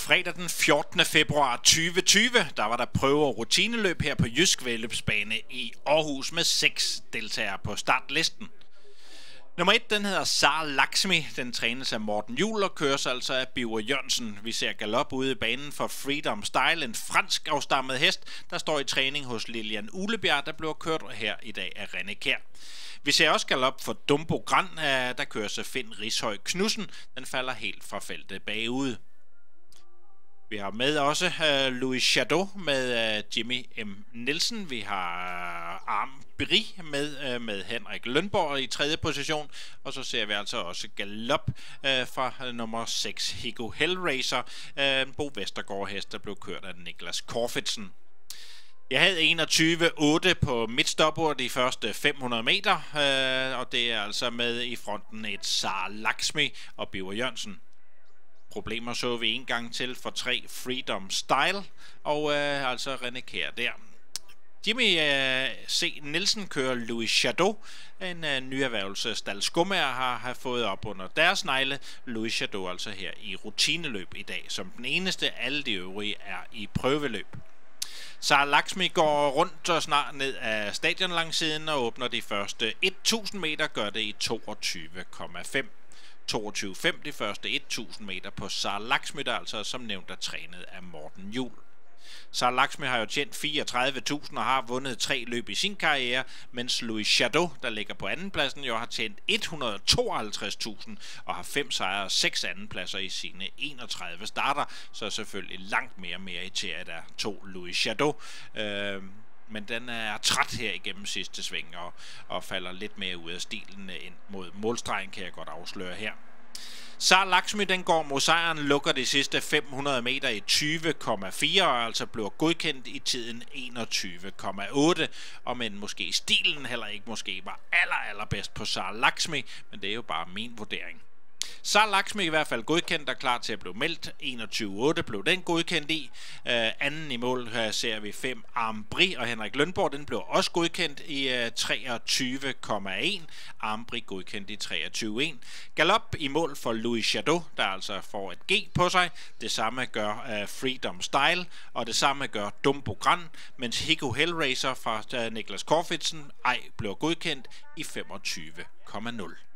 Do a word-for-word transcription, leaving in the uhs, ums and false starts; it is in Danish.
Fredag den fjortende februar tyve tyve, der var der prøve- og rutineløb her på Jysk Væddeløbsbane i Aarhus med seks deltagere på startlisten. Nummer et, den hedder Sar Lakshmi. Den trænes af Morten Juhl og køres altså af Birger Jørgensen. Vi ser galop ude i banen for Freedom Style, en fransk afstammet hest, der står i træning hos Lilian Ulebjerg, der bliver kørt her i dag af René Kjær. Vi ser også galop for Dumbo Grand, der kører sig Finn Rishøj Knudsen. Den falder helt fra feltet bagude. Vi har med også uh, Louis Jadot med uh, Jimmy M. Nielsen. Vi har uh, Arm Bri med, uh, med Henrik Lønborg i tredje position. Og så ser vi altså også galop uh, fra uh, nummer seks, Higo Hellraiser. Uh, Bo Vestergaard hest, der blev kørt af Niklas Korfitsen. Jeg havde enogtyve otte på mit stopord de første fem hundrede meter. Uh, og det er altså med i fronten et Sar Lakshmi og Birger Jørgensen. Problemer så vi en gang til for tre Freedom Style, og øh, altså René Kjær der. Jimmy øh, C. Nielsen kører Louis Jadot, en øh, nyerhvervelse Stald Skomær har, har fået op under deres negle. Louis Jadot altså her i rutineløb i dag, som den eneste. Alle de øvrige er i prøveløb. Sar Lakshmi går rundt og snart ned af stadion langsiden og åbner de første tusind meter, gør det i toogtyve komma fem. toogtyve komma fem de første tusind meter på Sar Lakshmi, der altså som nævnt er trænet af Morten Juhl. Sar Lakshmi har jo tjent fireogtredive tusind og har vundet tre løb i sin karriere, mens Louis Jadot, der ligger på andenpladsen, jo har tjent et hundrede og tooghalvtreds tusind og har fem sejre og seks andenpladser i sine enogtredive starter, så selvfølgelig langt mere meriteret af to Louis Jadot. Øh, Men den er træt her igennem sidste sving og, og falder lidt mere ud af stilen ind mod målstregen, kan jeg godt afsløre her. Sar Lakshmi, den går mod sejren, lukker de sidste fem hundrede meter i tyve komma fire og altså bliver godkendt i tiden enogtyve komma otte. Og men måske stilen heller ikke måske var aller allerbedst på Sar Lakshmi, men det er jo bare min vurdering. Sar Lakshmi i hvert fald godkendt og klar til at blive meldt. enogtyve komma otte blev den godkendt i. Uh, anden i mål her ser vi fem Arm Bri og Henrik Lønborg. Den blev også godkendt i uh, treogtyve komma en. Arm Bri godkendt i treogtyve komma en. Galop i mål for Louis Jadot, der altså får et G på sig. Det samme gør uh, Freedom Style, og det samme gør Dumbo Grand, mens Higo Hellraiser fra uh, Niklas Korfitsen ej blev godkendt i femogtyve komma nul.